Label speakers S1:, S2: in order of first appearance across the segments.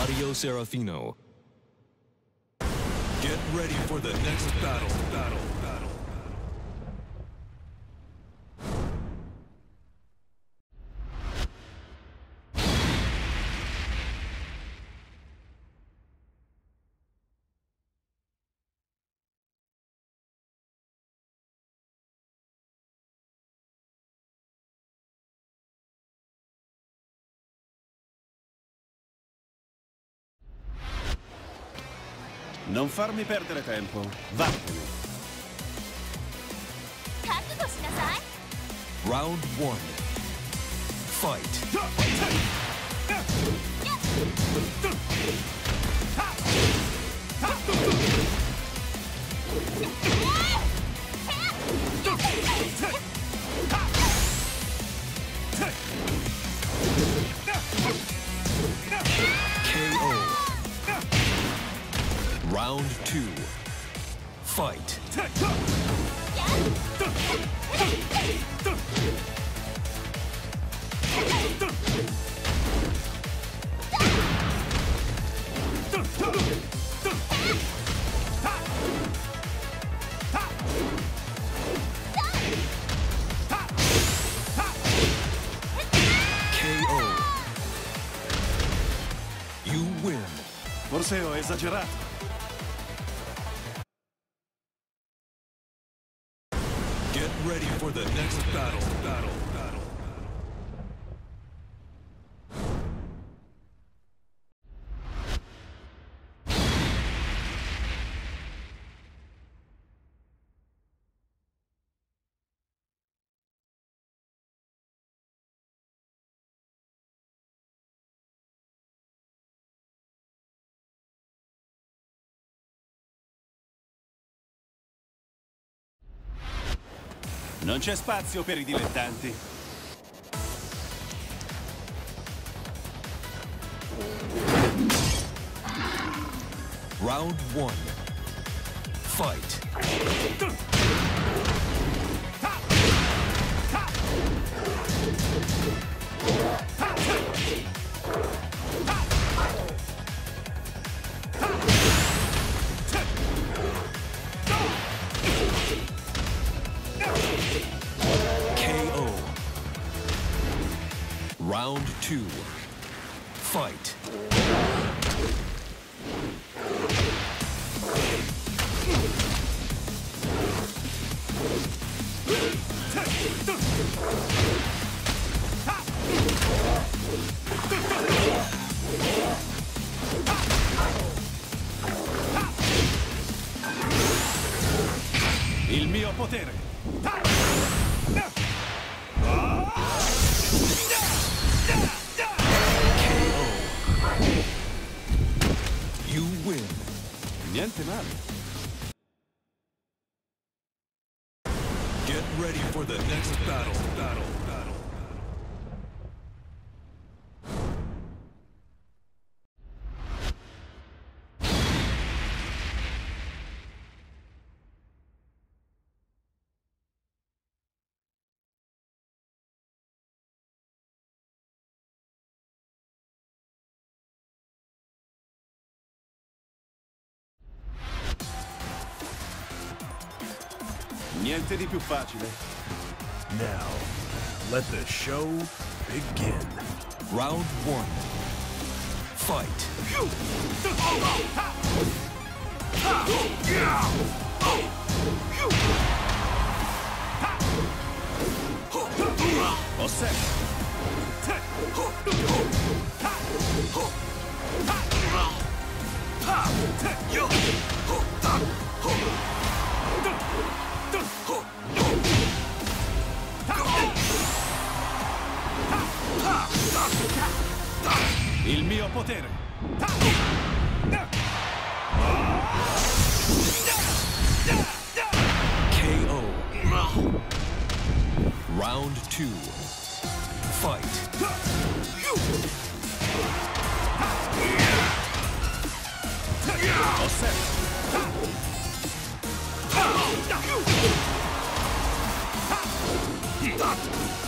S1: Claudio Serafino. Get ready for the next battle.
S2: Non farmi perdere tempo. Vattene.
S1: Round 1. Fight. KO. Round 2. Fight. KO. You win.
S2: Forse ho esagerato.
S1: Get ready for the next battle.
S2: Non c'è spazio per i dilettanti.
S1: Round 1. Fight. KO. Round 2. Fight.
S2: Il mio potere.
S1: You win.
S2: Niente male.
S1: Get ready for the next battle.
S2: Niente di più facile.
S3: Now, let the show begin.
S1: Round 1. Fight.
S2: Osserva. Il mio potere.
S1: KO. Round 2. Fight.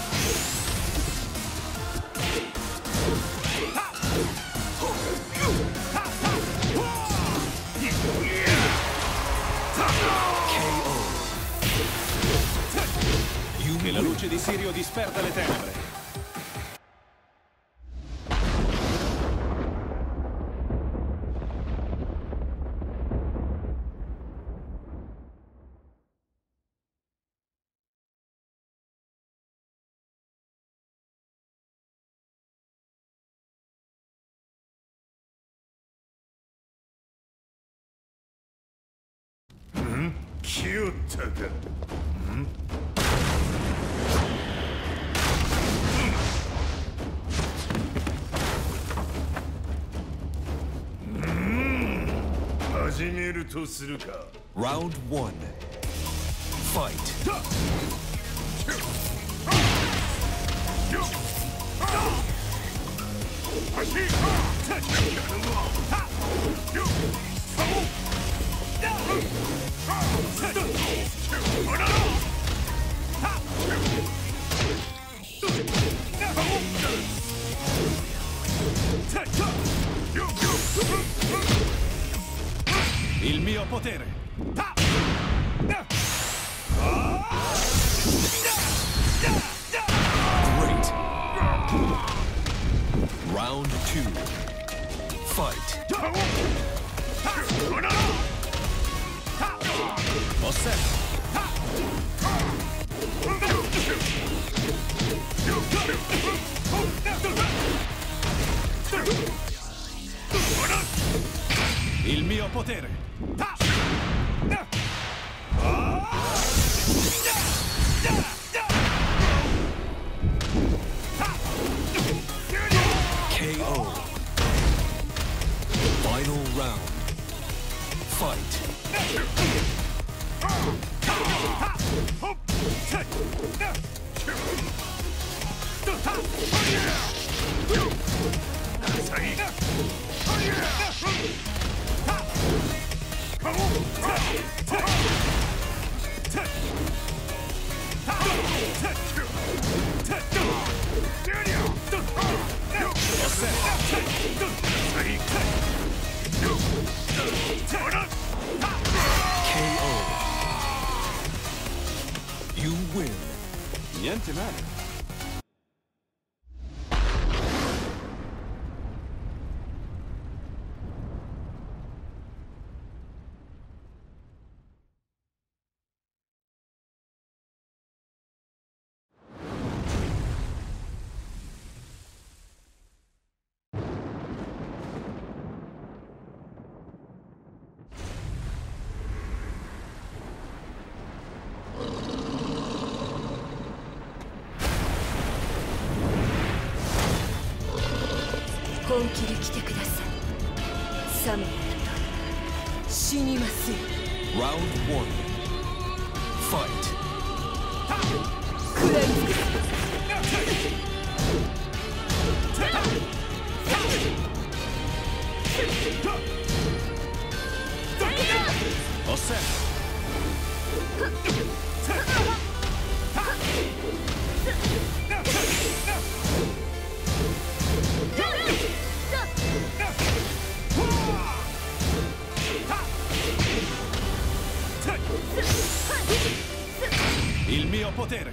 S2: Osserva. Sirio disperda le tenebre.
S3: Cute.
S1: Round 1. Fight.
S2: Il mio potere.
S1: Great. Round 2. Fight.
S2: Il mio potere.
S1: KO. Final round. Fight. KO. You win.
S2: Niente male.
S4: 本気で来てください。サム死にますよ。
S1: Round 1. Fight.
S4: 食らいつく。
S2: おっせ。Il mio potere.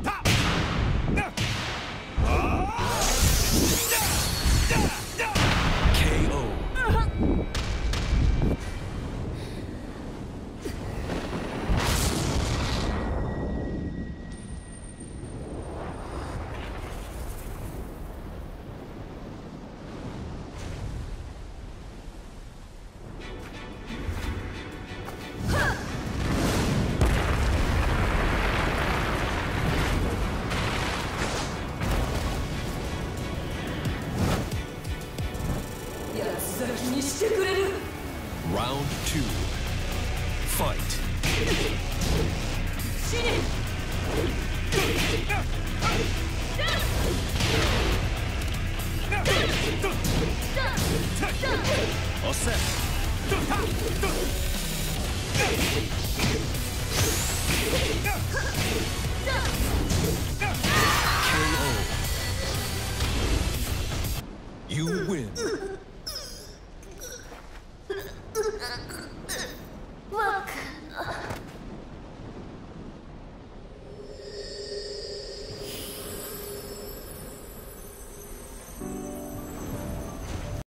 S1: KO. Round 2. Fight.